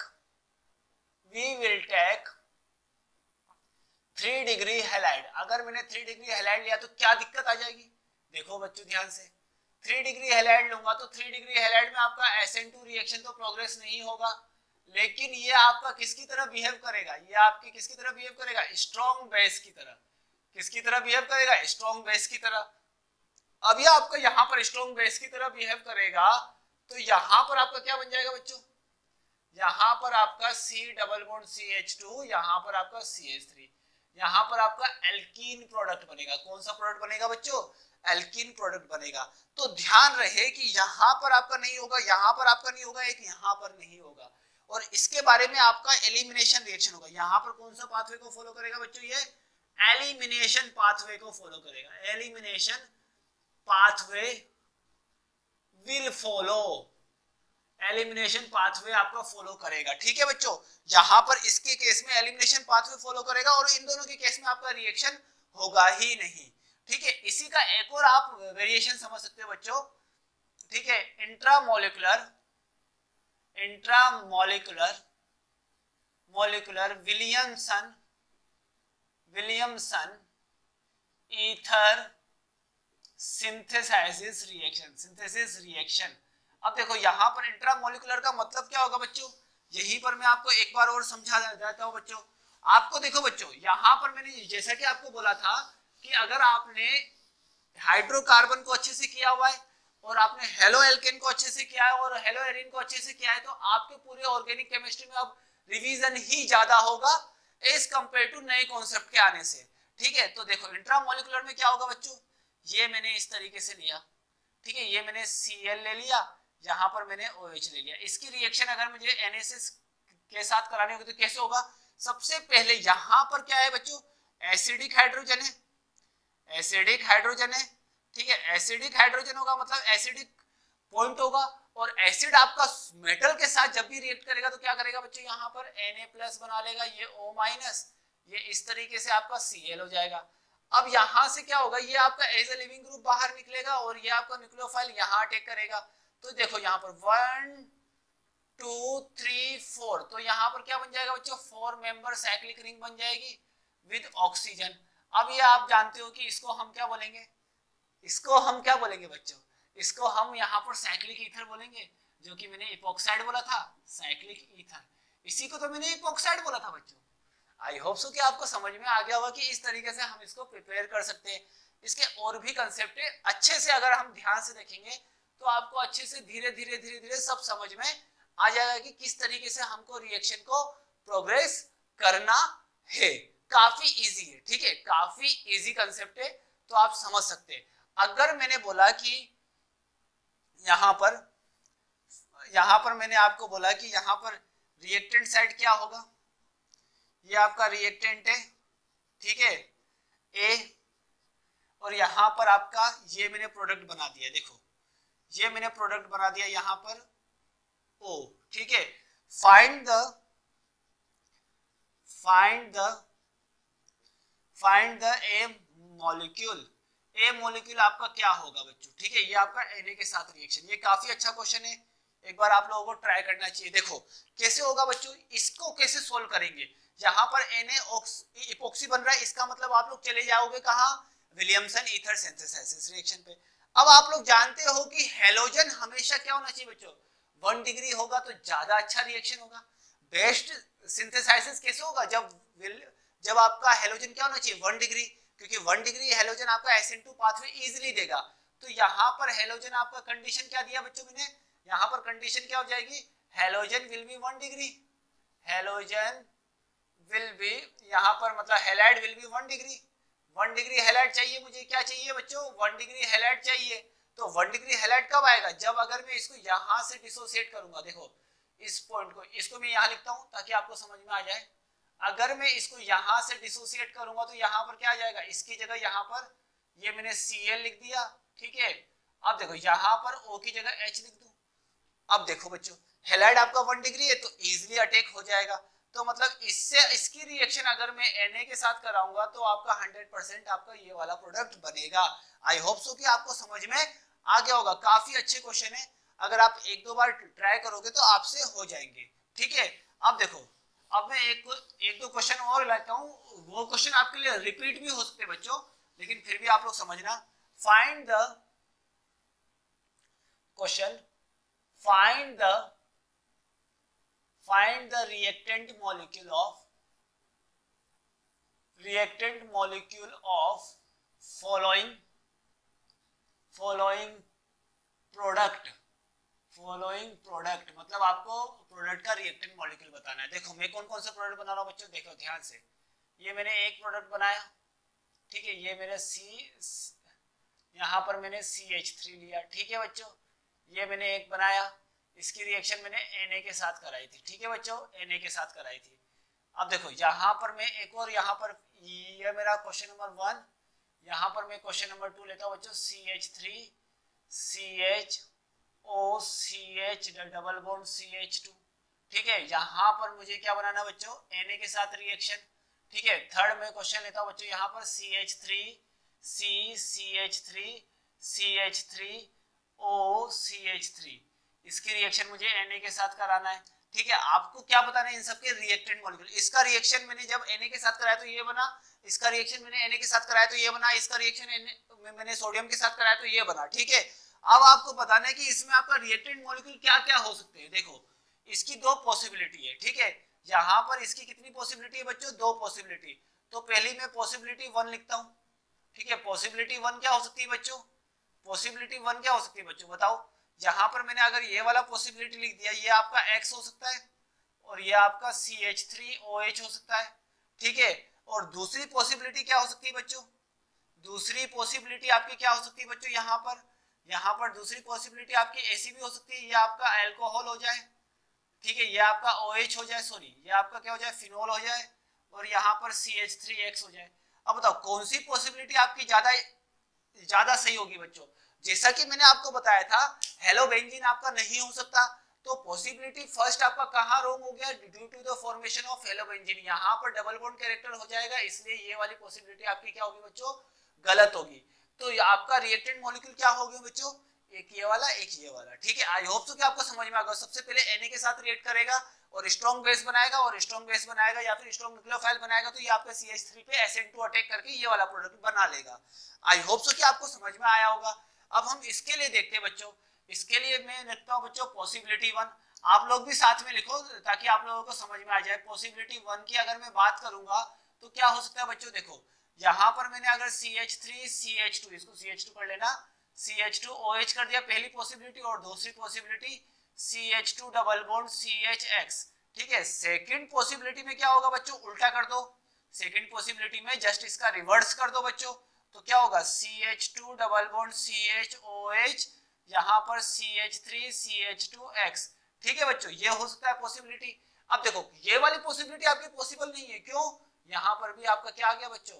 [SPEAKER 1] 3 degree halide, अगर मैंने 3 डिग्री हैलाइड लिया तो क्या दिक्कत आ जाएगी। देखो बच्चों ध्यान से, 3 डिग्री हैलाइड लूंगा तो 3 डिग्री हैलाइड में आपका SN2 रिएक्शन तो प्रोग्रेस नहीं होगा, लेकिन ये आपका किसकी तरह बिहेव करेगा, ये आपकी किसकी तरह बिहेव करेगा, स्ट्रॉन्ग बेस की तरह। किसकी तरह बिहेव करेगा, स्ट्रॉन्ग बेस की तरह। अब ये आपका यहाँ पर स्ट्रॉन्ग बेस की तरह बिहेव करेगा, तो यहाँ पर आपका क्या बन जाएगा बच्चों, यहाँ पर आपका C डबल बॉन्ड CH2, यहाँ पर आपका CH3, यहाँ पर आपका एल्कीन प्रोडक्ट बनेगा। कौन सा प्रोडक्ट बनेगा बच्चों, एल्कीन प्रोडक्ट बनेगा। तो ध्यान रहे कि यहाँ पर आपका नहीं होगा, यहाँ पर आपका नहीं होगा, एक यहाँ पर नहीं होगा। और इसके बारे में आपका एलिमिनेशन रिएक्शन होगा। यहाँ पर कौन सा पाथवे को फॉलो करेगा बच्चों, ये एलिमिनेशन पाथवे को फॉलो करेगा। Elimination pathway will follow, elimination pathway आपका फॉलो करेगा। ठीक है बच्चों, यहां पर इसके केस में एलिमिनेशन पाथवे फॉलो करेगा और इन दोनों के केस में आपका रिएक्शन होगा ही नहीं। ठीक है, इसी का एक और आप वेरिएशन समझ सकते हो बच्चों। ठीक है, intramolecular Williamson ether synthesis reaction. अब देखो यहां पर इंट्रामोलिकुलर का मतलब क्या होगा बच्चों, यहीं पर मैं आपको एक बार और समझा देता हूं बच्चों। आपको देखो बच्चों, यहां पर मैंने जैसा कि आपको बोला था कि अगर आपने हाइड्रोकार्बन को अच्छे से किया हुआ है और आपने हेलो एल्केन को अच्छे से किया है और हेलो एरिन को अच्छे से किया है, तो आपके पूरे ऑर्गेनिक केमिस्ट्री में अब रिवीजन ही ज्यादा होगा एज कंपेयर टू नए कॉन्सेप्ट के आने से। ठीक है, तो देखो इंट्रामोलिकुलर में क्या होगा बच्चों, ये मैंने इस तरीके से लिया। ठीक है, ये मैंने Cl ले लिया, यहां पर मैंने OH ले लिया। इसकी रिएक्शन अगर मुझे NaCl के साथ करानी होगी तो कैसे होगा, सबसे पहले यहां पर क्या है बच्चों, एसिडिक हाइड्रोजन है, ठीक है, एसिडिक हाइड्रोजन होगा मतलब एसिडिक पॉइंट होगा, और एसिड आपका मेटल के साथ जब भी रिएक्ट करेगा तो क्या करेगा बच्चों, यहाँ पर Na+ बना लेगा, ये O-, ये इस तरीके से आपका Cl हो जाएगा। अब यहां से क्या होगा, ये आपका एज ए लिविंग ग्रुप बाहर निकलेगा और ये आपका न्यूक्लियोफाइल यहां अटैक करेगा। तो देखो यहाँ पर 1 2 3 4, तो यहाँ पर क्या बन जाएगा बच्चों, 4 मेंबर साइक्लिक रिंग बन जाएगी विद ऑक्सीजन। अब ये आप जानते हो कि इसको हम क्या बोलेंगे, बच्चों, इसको हम यहाँ पर साइक्लिक ईथर बोलेंगे, जो कि मैंने इपोक्साइड बोला था, साइक्लिक ईथर, इसी को तो मैंने इपोक्साइड बोला था बच्चों। आई होप सो कि आपको समझ में आ गया होगा कि इस तरीके से हम इसको प्रिपेयर कर सकते हैं। इसके और भी कंसेप्ट है, अच्छे से अगर हम ध्यान से देखेंगे तो आपको अच्छे से धीरे धीरे सब समझ में आ जाएगा कि किस तरीके से हमको रिएक्शन को प्रोग्रेस करना है। काफी इजी है, ठीक है, काफी इजी कंसेप्ट है, तो आप समझ सकते हैं। अगर मैंने बोला कि यहां पर मैंने आपको बोला कि यहां पर रिएक्टेंट साइड क्या होगा, ये आपका रिएक्टेंट है, ठीक है, ए, और यहां पर आपका ये मैंने प्रोडक्ट बना दिया, देखो ये मैंने प्रोडक्ट बना दिया यहां पर O, ठीक है। फाइंड द ए मॉलिक्यूल आपका क्या होगा बच्चों, ठीक है, ये आपका Na के साथ रिएक्शन। ये काफी अच्छा क्वेश्चन है, एक बार आप लोगों को ट्राई करना चाहिए। देखो कैसे होगा बच्चों, इसको कैसे सोल्व करेंगे। यहाँ पर Na इपोक्सी बन रहा है, इसका मतलब आप लोग चले जाओगे कहाँ, विलियमसन ईथर सिंथेसिस रिएक्शन पे। अब आप लोग जानते हो कि हेलोजन हमेशा क्या होना चाहिए बच्चों, 1 डिग्री होगा तो ज्यादा अच्छा रिएक्शन होगा। बेस्ट सिंथेसाइसिस कैसे होगा, जब आपका हेलोजन क्या होना चाहिए, 1 डिग्री, क्योंकि 1 डिग्री हेलोजन आपका SN2 पाथवे इजीली देगा। तो यहाँ पर हेलोजन आपका कंडीशन क्या दिया बच्चों मैंने, यहाँ पर कंडीशन क्या हो जाएगी, halogen will be 1 degree, halogen will be, यहाँ पर मतलब halide will be 1 degree, 1 degree halide चाहिए मुझे, क्या चाहिए बच्चों, 1 डिग्री हैलाइड चाहिए। तो 1 डिग्री हैलाइड कब आएगा, जब अगर मैं इसको यहाँ से डिसोसिएट करूंगा। देखो इस पॉइंट को, इसको मैं यहाँ लिखता हूँ ताकि आपको समझ में आ जाए। अगर मैं इसको यहाँ से डिसोसिएट करूंगा तो यहाँ पर क्या आ जाएगा, इसकी जगह यहाँ पर ये मैंने Cl लिख दिया, ठीक है। अब देखो यहाँ पर O की जगह H लिख दूं। अब देखो बच्चों हैलाइड आपका 1 डिग्री है तो इजीली अटैक हो जाएगा। तो मतलब इससे इसकी रिएक्शन अगर मैं Na के साथ कराऊंगा तो आपका 100% आपका ये वाला प्रोडक्ट बनेगा। आई होप सो कि आपको समझ में आ गया होगा। काफी अच्छे क्वेश्चन है, अगर आप 1-2 बार ट्राई करोगे तो आपसे हो जाएंगे, ठीक है। अब देखो, अब मैं एक दो क्वेश्चन और लाता हूँ, वो क्वेश्चन आपके लिए रिपीट भी हो सकते हैं बच्चों, लेकिन फिर भी आप लोग समझना। Find the question, find the reactant molecule of following product, मतलब आपको प्रोडक्ट का रिएक्टेंट मॉलिक्यूल बताना है। देखो मैं कौन कौन सा प्रोडक्ट बना रहा हूं बच्चों, देखो ध्यान से। ये मैंने एक प्रोडक्ट बनाया, ठीक है, ये मेरा यहाँ पर मैंने CH3 लिया, ठीक है बच्चों। ये मैंने एक बनाया, इसकी रिएक्शन मैंने Na के साथ कराई थी, ठीक है बच्चों, Na के साथ कराई थी। अब देखो यहाँ पर मैं एक और, यहाँ पर ये मेरा क्वेश्चन नंबर 1, यहाँ पर मैं क्वेश्चन नंबर 2 लेता हूँ बच्चों, CH3 CH OCH double bond CH2। ठीक है, यहाँ पर मुझे क्या बनाना बच्चों, Na के साथ रिएक्शन। ठीक है, थर्ड में क्वेश्चन लेता हूँ बच्चों, यहाँ पर CH3 CH3 CH3 OCH3, इसकी रिएक्शन मुझे Na के साथ कराना है। ठीक है, आपको क्या बताना है, इन सबके रिएक्टेंट मॉलिक्यूल। इसका रिएक्शन मैंने जब Na के साथ कराया तो ये बना, इसका रिएक्शन मैंने Na के साथ कराया तो ये बना, इसका रिएक्शन मैंने सोडियम के साथ कराया तो ये बना। ठीक है, अब आपको बताना है कि इसमें आपका रिएक्टेंट मॉलिक्यूल क्या क्या हो सकते हैं। देखो, इसकी दो पॉसिबिलिटी है। ठीक है, यहाँ पर इसकी कितनी पॉसिबिलिटी है बच्चों, दो पॉसिबिलिटी। तो पहली मैं पॉसिबिलिटी 1 लिखता हूँ। ठीक है, पॉसिबिलिटी 1 क्या हो सकती है बच्चों, पॉसिबिलिटी 1 क्या हो सकती है बच्चों, बताओ। यहाँ पर मैंने अगर ये वाला पॉसिबिलिटी लिख दिया, ये आपका X हो सकता है और ये आपका CH3OH हो सकता है। ठीक है, और दूसरी पॉसिबिलिटी क्या हो सकती है बच्चों, दूसरी पॉसिबिलिटी आपकी क्या हो सकती है बच्चों, यहाँ पर दूसरी पॉसिबिलिटी आपकी ऐसी भी हो सकती है, ये आपका अल्कोहल हो जाए। ठीक है, ये आपका OH हो जाए, सॉरी ये आपका क्या हो जाए, फिनोल हो जाए, और यहाँ पर CH3X हो जाए। अब बताओ कौन सी पॉसिबिलिटी आपकी ज्यादा सही होगी बच्चों। जैसा कि मैंने आपको बताया था, हेलोबेंजीन आपका नहीं हो सकता, तो पॉसिबिलिटी फर्स्ट आपका कहाँ रॉन्ग हो गया, due to the formation of halobenzene, यहाँ पर डबल बॉन्ड कैरेक्टर हो जाएगा, इसलिए ये वाली पॉसिबिलिटी आपकी क्या होगी बच्चों, गलत होगी। तो आपका रिएक्टेंट मॉलिक्यूल क्या होगा बच्चों, एक ये वाला एक ये वाला। ठीक है, आई होप सो कि आपको समझ में आ गया। सबसे पहले Na के साथ रिएक्ट करेगा और स्ट्रॉन्ग बेस बनाएगा, और स्ट्रॉन्ग बेस बनाएगा या फिर स्ट्रॉन्ग न्यूक्लियोफाइल बनाएगा, तो ये आपका CH3 पे SN2 अटैक करके ये वाला प्रोडक्ट बना लेगा। आई होप सो कि आपको समझ में आया होगा। अब हम इसके लिए देखते हैं बच्चों, इसके लिए मैं लिखता हूं बच्चों पॉसिबिलिटी 1, आप लोग भी साथ में लिखो ताकि आप लोगों को समझ में आ जाए। पॉसिबिलिटी 1 की अगर मैं बात करूंगा तो क्या हो सकता है बच्चों, देखो यहाँ पर मैंने अगर CH3 CH2, इसको CH2 कर लेना, CH2OH कर दिया पहली पॉसिबिलिटी, और दूसरी possibility CH2 double bond CHX। ठीक है, सेकंड पॉसिबिलिटी में क्या होगा बच्चों, उल्टा कर दो, सेकंड पॉसिबिलिटी में जस्ट इसका रिवर्स कर दो बच्चों, तो क्या होगा CH2 डबल बॉन्ड CHOH, यहाँ पर CH3 CH2X। ठीक है बच्चों, ये हो सकता है पॉसिबिलिटी। अब देखो ये वाली पॉसिबिलिटी आपकी पॉसिबल नहीं है, क्यों, यहाँ पर भी आपका क्या आ गया बच्चों।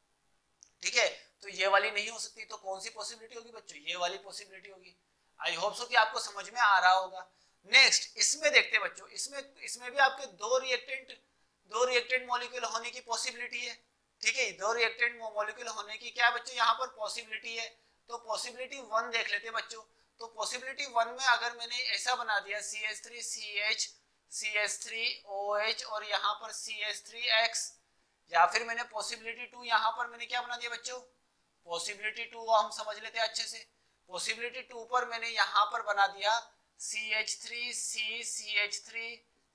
[SPEAKER 1] ठीक है, तो ये वाली नहीं हो सकती, तो कौन सी पॉसिबिलिटी होगी बच्चों, ये वाली पॉसिबिलिटी होगी। आई होप सो कि आपको समझ में आ रहा होगा। नेक्स्ट इसमें देखते हैं बच्चों, इसमें भी आपके दो रिएक्टेंट मॉलिक्यूल होने की पॉसिबिलिटी है। ठीक है, दो रिएक्टेंट मॉलिक्यूल होने की क्या बच्चों यहाँ पर पॉसिबिलिटी है। तो पॉसिबिलिटी 1 देख लेते हैं बच्चों। तो पॉसिबिलिटी 1 में अगर मैंने ऐसा बना दिया CH3CH CH3OH और यहाँ पर CH3X, या फिर मैंने पॉसिबिलिटी 2 यहाँ पर मैंने क्या बना दिया बच्चों, पॉसिबिलिटी 2 हम समझ लेते हैं अच्छे से। पॉसिबिलिटी 2 पर मैंने यहाँ पर बना दिया CH3C CH3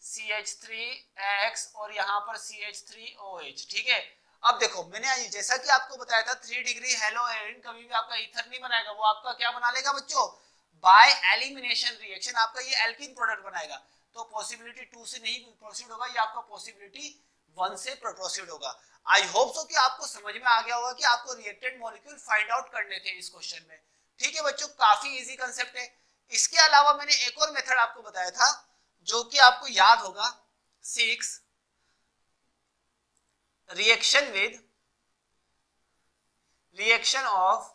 [SPEAKER 1] CH3X और यहाँ पर CH3OH। ठीक है, अब देखो मैंने जैसा कि आपको बताया था 3 डिग्री हेलो एरिन कभी भी आपका ईथर नहीं बनाएगा, वो आपका क्या बना लेगा बच्चों, बाय एलिमिनेशन रिएक्शन आपका ये एल्कीन प्रोडक्ट बनाएगा। तो पॉसिबिलिटी 2 से नहीं प्रोसीड होगा, ये आपका पॉसिबिलिटी 1 से प्रोसीड होगा। आई होप सो कि आपको समझ में आ गया होगा कि आपको रिएक्टेंट मॉलिक्यूल फाइंड आउट करने थे इस क्वेश्चन में। ठीक है बच्चों, काफी इजी कांसेप्ट है। इसके अलावा मैंने एक और मेथड आपको बताया था जो कि आपको याद होगा, 6 reaction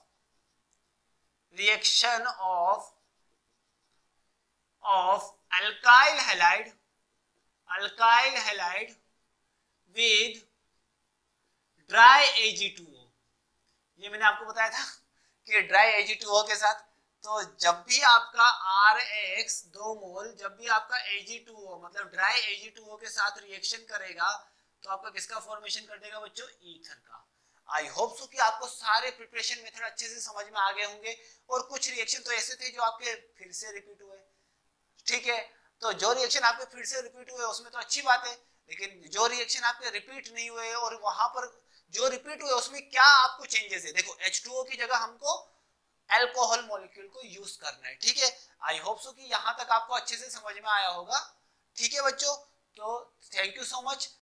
[SPEAKER 1] of alkyl halide with dry Ag2O। ये मैंने आपको बताया था कि ड्राई Ag2O के साथ, तो जब भी आपका RX 2 मोल, जब भी आपका Ag2O मतलब ड्राई Ag2O के साथ रिएक्शन करेगा तो आपका किसका फॉर्मेशन कर देगा बच्चों, ईथर का। आई होप सो कि आपको सारे प्रिपरेशन मेथड अच्छे से समझ में आ गए होंगे, और कुछ रिएक्शन तो ऐसे थे जो आपके फिर से रिपीट हुए। ठीक है, तो जो रिएक्शन आपके फिर से रिपीट हुए उसमें तो अच्छी बात है, लेकिन जो रिएक्शन आपके रिपीट नहीं हुए और वहां पर जो रिपीट हुए उसमें क्या आपको चेंजेस है। देखो H2O की जगह हमको अल्कोहल मॉलिक्यूल को यूज करना है। ठीक है, आई होप सो कि यहां तक आपको अच्छे से समझ में आया होगा। ठीक है बच्चों, तो थैंक यू सो मच।